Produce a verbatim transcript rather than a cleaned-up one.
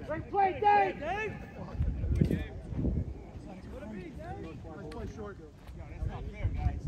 Great play, Dave! Dave! Let's play short. That's not fair, guys.